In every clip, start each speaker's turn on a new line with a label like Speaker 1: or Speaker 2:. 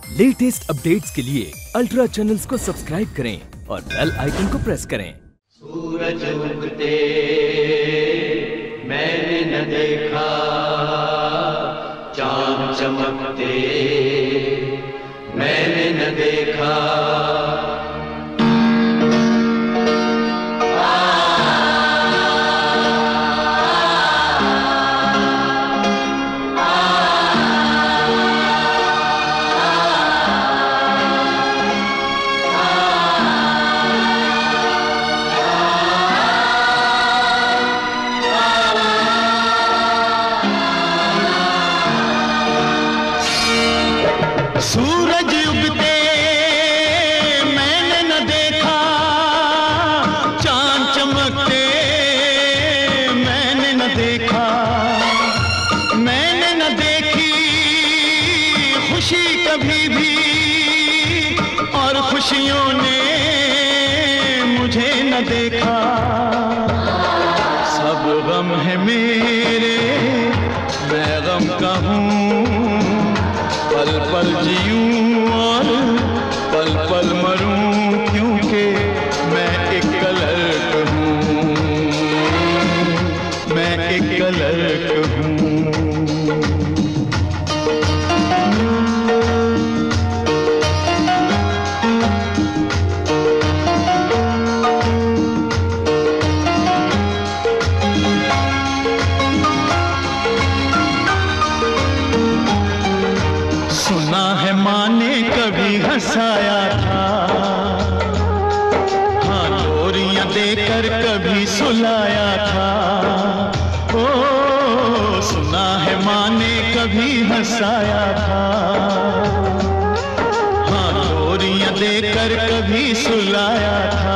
Speaker 1: Latest updates के लिए ultra channels को सब्सक्राइब करें और बेल आइकन को प्रेस करें।
Speaker 2: सूरज उगते मैंने न देखा, चांद चमकते मैंने न देखा।
Speaker 3: सूरज उगते मैंने न देखा, चांद चमकते मैंने न देखा। मैंने न देखी खुशी कभी भी, और खुशियों ने मुझे न देखा। सब गम है मेरे, मैं गम का हूँ। पल पल जीऊं और पल पल मरूं, क्योंकि मैं एक कलर्क हूँ, मैं एक कलर्क हूँ। सुना है माँ ने कभी हंसाया था, हाँ लोरियां देकर कभी सुलाया था। ओ सुना है माँ ने कभी हंसाया था, हाँ लोरियां देकर कभी सुलाया था।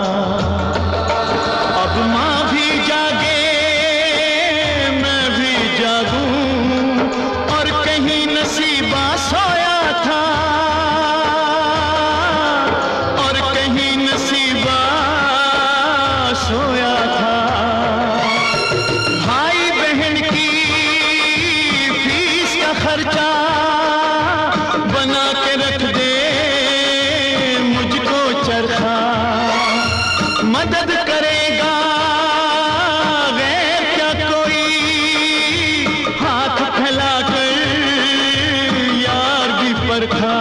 Speaker 3: अब माँ भी जागे मैं भी जागूं, और कहीं नसीबा सोया था, और कहीं नसीबा सोया था। भाई बहन की फीस का खर्चा बना के रख दे मुझको चरखा। मदद करेगा गैर क्या कोई, हाथ फैलाकर यार भी परखा।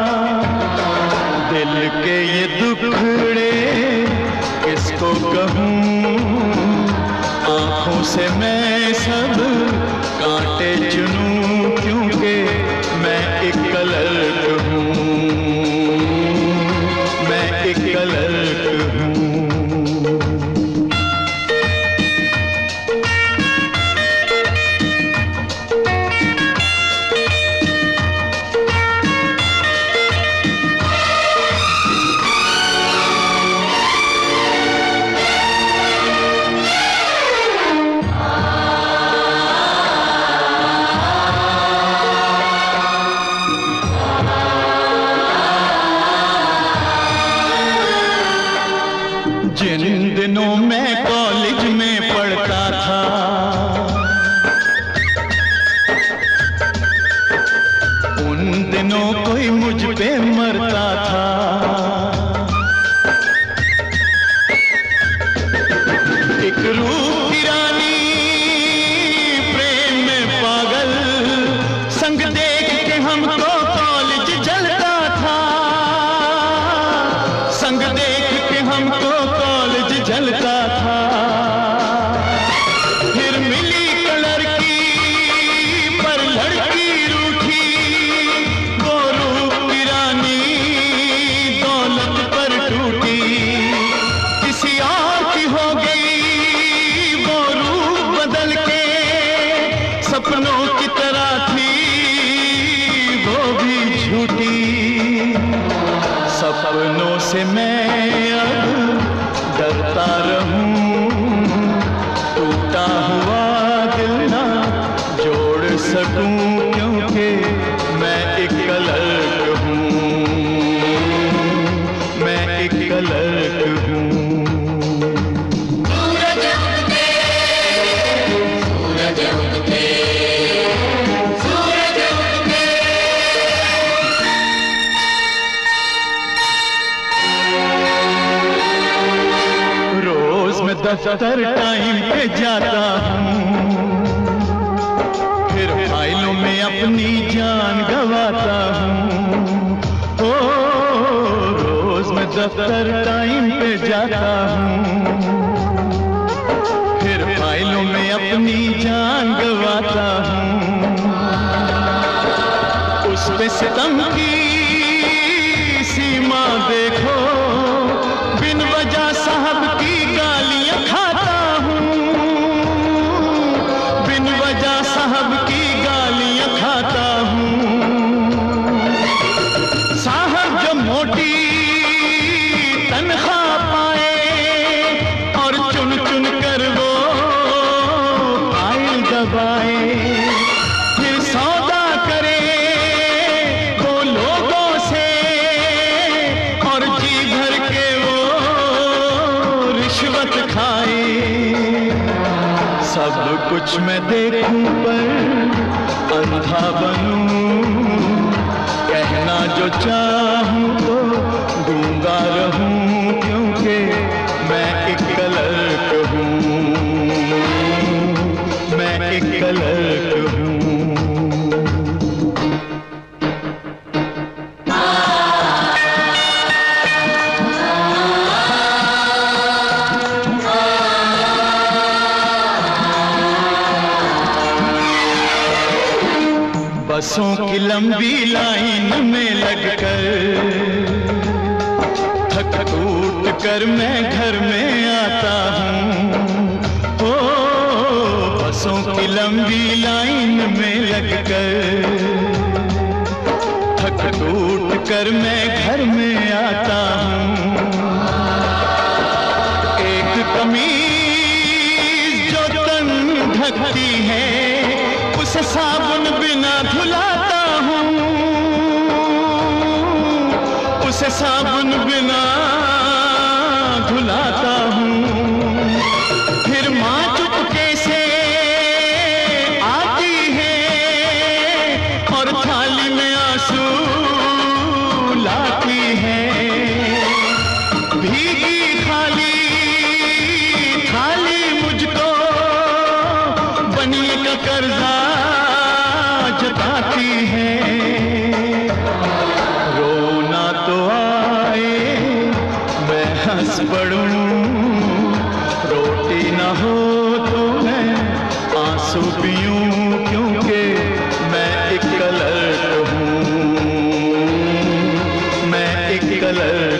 Speaker 3: दिल के ये दुखड़े किसको कहूँ, आंखों से मैं सब कांटे चुनूं, क्योंकि मैं एक कलर्क हूँ, मैं एक कलर्क हूँ। जिन दिनों मैं कॉलेज में पढ़ता था, उन दिनों कोई मुझ पे मरता था। एक रूप की रानी प्रेम में पागल, संग देख के हमको कॉलेज जलता था, संग देख के हमको कॉलेज जलता था। फिर मिली कलर की पर लड़की रूठी, वो रूप की रानी दौलत पर टूटी। किसी और की हो गई वो रूप बदल के, सपनों की तरह थी वो भी झूठी। सपनों से मैं अब डरता रहूं, टूटा हुआ दिल ना जोड़ सकूं, क्योंकि मैं एक कलर्क हूँ, मैं एक कलर्क हूँ।
Speaker 2: सूरज उगते सूरज उगते सूरज उगते
Speaker 3: दफ्तर टाइम पे जाता हूँ, फिर फाइलों में अपनी जान गवाता हूँ। ओ रोज मैं दफ्तर टाइम पे जाता हूँ, फिर फाइलों में अपनी जान गवाता हूँ। उस पे सितम की सीमा देखो, बिन वजह साहब की गालियां खाता हूँ, बिन वजह साहब की गालियां खाता हूँ। साहब जो मोटी तनख्वाह पाए और चुन चुन कर वो फाइल दबाए, फिर सौदा करे वो लोगों से और जी भर के वो रिश्वत खाए। सब कुछ मैं देखूं पर अंधा बनूं, कहना जो चाहूं तो गूंगा रहूं, क्योंकि मैं एक क्लर्क हूँ, मैं एक क्लर्क हूँ। बसों की लंबी लाइन में लगकर थक टूट कर मैं घर में आता हूँ। ओ बसों की लंबी लाइन में लगकर थक टूट कर मैं घर में आता हूँ। एक कमीज जो तन ढकती है उसे साबुन बिना धुलाता हूँ, उसे साबुन बिना धुलाता हूँ। फिर माँ चुपके से आती है और थाली में आंसू लाती है। भीगी खाली थाली मुझको बनिए का कर्जा जताती है। रोना तो आए मैं हंस पड़ूं, रोटी ना हो तो मैं आंसू पीऊं, क्योंकि मैं एक क्लर्क हूँ, मैं एक क्लर्क